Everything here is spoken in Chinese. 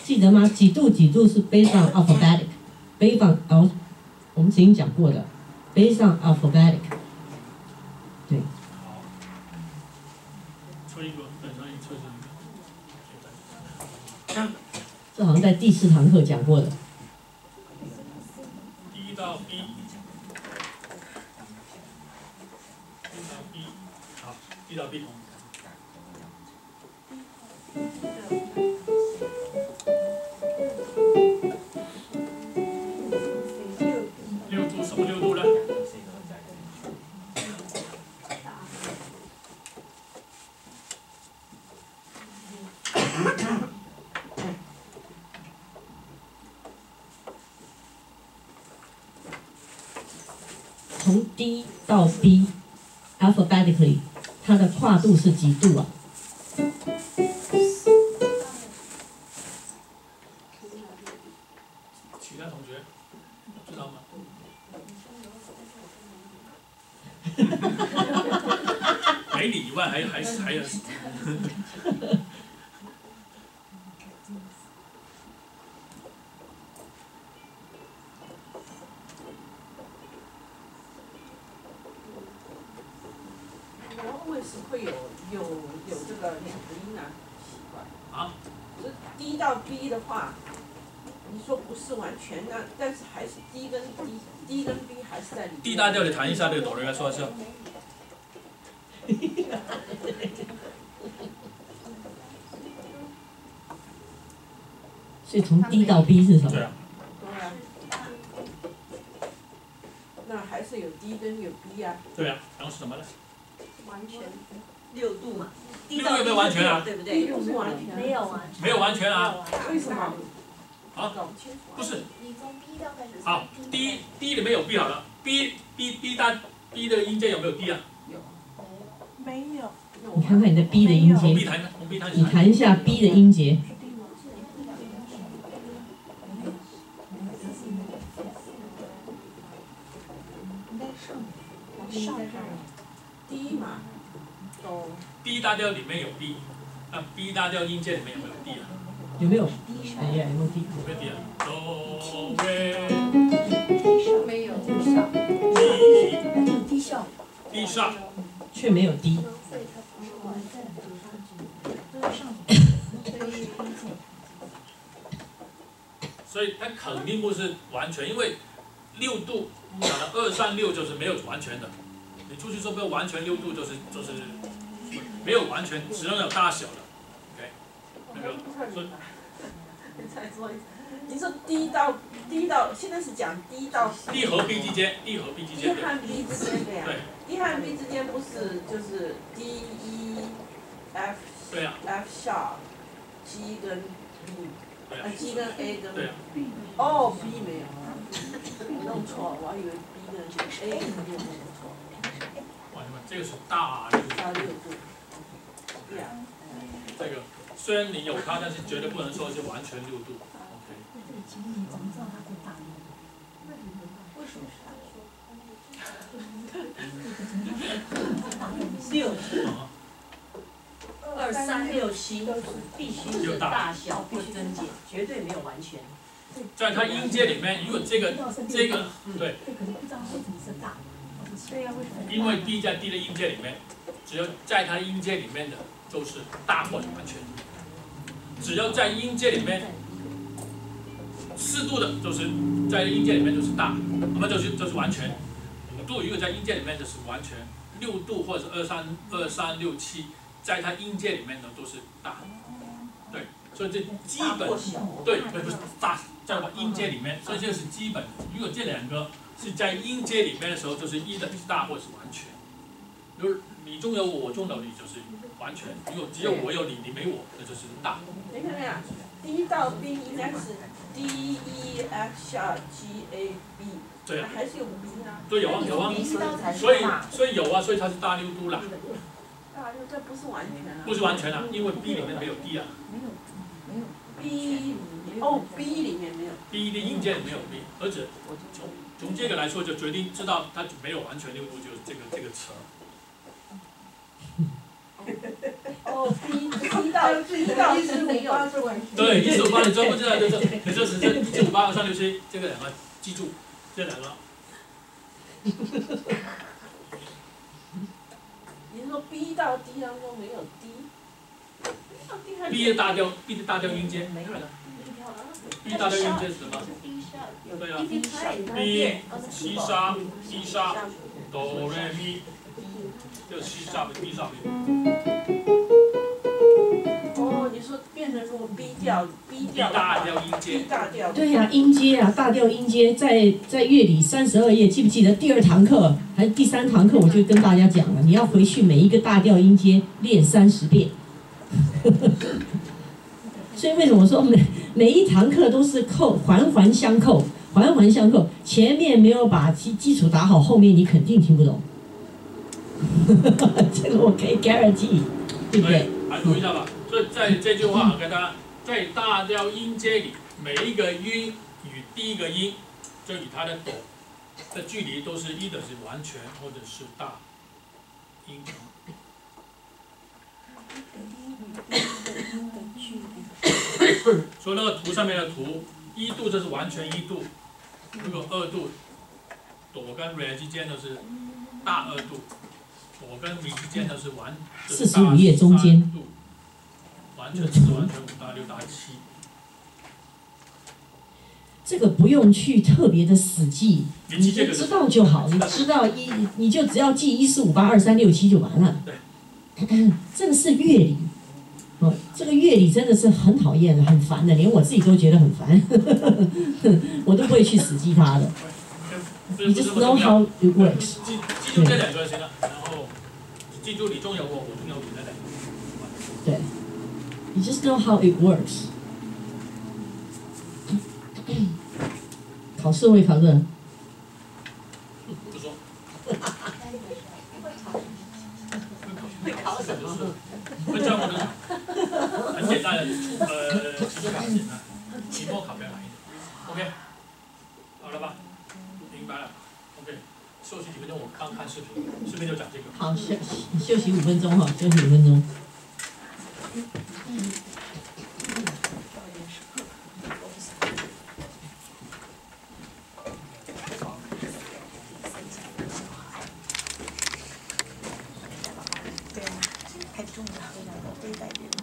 记得吗？几度是 based on alphabetic，based on 我们曾经讲过的 based on alphabetic。对。 测一个，本上一测一个。 这好像在第4堂课讲过的。 D 到 B。好 ，D 到 B。6度什么6度呢？ 从 D 到 B alphabetically， 它的跨度是几度啊？ 其他同学知道吗？没你以外还有。 为什么会有这个2个音呢？奇怪。 啊？ 这 D 到 B 的话，你说不是完全，那但是还是 D 跟 B 还是在里面。 D 大调，你弹一下这个哆来咪说一下。 所以从 D 到 B 是什么？ 对啊。 那还是有 D 跟有 B 啊。 对啊，然后是什么呢？ 完全6度嘛。 6度有没有完全啊？ 对不对？ 不是完全。 没有完全。 没有完全啊。 为什么？ 啊？ 搞不清楚。 不是。 你从 B 到开始。 好 ，D 里面有 B 好了 ，B 的音阶有没有 D 啊？ 有。 没有。 你看看你的 B 的音从 B 节， 弹，从 B 弹起。 你弹一下 B 的音节。 上 D 嘛，哆。 D 大调里面有 D， 那 B 大调音阶里面有没有 D 啊？ 有没有？哎呀，有没有 D？ 有没有 D 啊？哆瑞。 没有。 低上。 D 上。 却没有 D。 所以它肯定不是完全，因为6度讲的236就是没有完全的。你出去说没有完全6度，就是没有完全，只能有大小的。OK， 那个所以。 再说一次，你说 D 到现在是讲 D 到 D 和 B 之间，D 和 B 之间。 D 和 B 之间的呀。 对。 D 和 B 之间不是就是 D E F。 对呀。 F sharp G 跟 B。G 跟 A 跟对啊。 哦 B 没有，我弄错了，我还以为 B 跟 A 跟 B 弄错。 哇，你们这个是大6度。 大6度。对呀。 这个虽然你有它，但是绝对不能说是完全6度。OK。 为什么是？6、2、3、6、7必须是大小不增减，绝对没有完全。 在它音阶里面，如果这个对，因为 D 在 D 的音阶里面，只有在它音阶里面的都是大或者完全。只要在音阶里面4度的，就是在音阶里面就是大，那么就是完全。5度如果在音阶里面就是完全，6度或者是2367，在它音阶里面呢都是大。对，所以这基本对，不是大，在音阶里面，所以这是基本。如果这2个是在音阶里面的时候，就是一的是大或者是完全。如果你中有我中有你，就是完全；如果只有我有你，你没我，那就是大。 你看没有 ？D 到 B 应该是 D E F sharp G A B。 对啊。 还是有 B 啊。 对，有啊。所以有啊，所以它是大6度啦。 大6，这不是完全啊。 不是完全啊，因为 B 里面没有 D 啊。 B B 里面没有。 B 的音阶里没有 B， 而且从这个来说就决定知道它没有完全6度，就是这个词。 哦，B 到148是完全。 对，148你专不知道就是你这是1482367这个两个记住这两个。 你是说 B 到 D 当中没有 D？ B 的大调音阶， 没有了。 B 大调音阶是什么？对啊，B C 沙 D 沙哆来咪，就 C 沙 B 沙。 哦，你说变成如果 B 调 B 大调音阶。 B 大调。 对呀、音阶啊，大调音阶在乐理32页，记不记得第2堂课还是第3堂课，我就跟大家讲了，你要回去每一个大调音阶练30遍。所以为什么说每一堂课都是环环相扣，环环相扣，前面没有把基础打好，后面你肯定听不懂。这个我可以 guarantee， 对不对？ 还读一下吧。所以在这句话跟大家，在大调音阶里，每一个音与第一个音，就与它的哆的距离都是1的是完全或者是大音程。所以那个图上面的图，1度这是完全1度，如果2度，哆跟瑞之间都是大2度，哆跟咪之间都是 45页中间， 完全是完全5大6大7。 这个不用去特别的死记，你就你记这个知道就好，你知道你就只要记1458236就完了。这个是乐理。哦，这个乐理真的是很讨厌的，很烦的，连我自己都觉得很烦，我都不会去死记它的。你 just know how it works。 记住这两个就行了，然后记住你中有我，我中有你那两个。 对，你 just know how it works。考试会考这个？ 不说。 会考什么？ 会教我的很简单的，期末考很简单，期末考比较难一点。OK， 好了吧？明白了。OK， 休息几分钟，我刚看视频，视频就讲这个。 好，休息5分钟哈，休息5分钟。 太重了，对待别人。